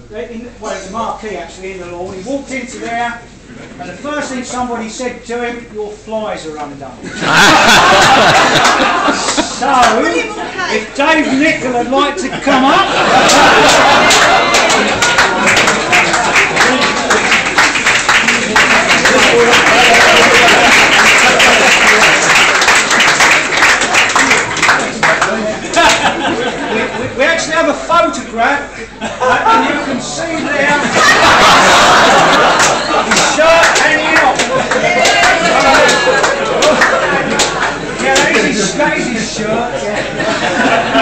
well, it's a marquee actually in the lawn. He walked into there, and the first thing somebody said to him, "Your flies are undone." So, if Dave Nichol would like to come up. We actually have a photograph, and you can see there his shirt hanging off. Yeah, that is his shirt. Yeah.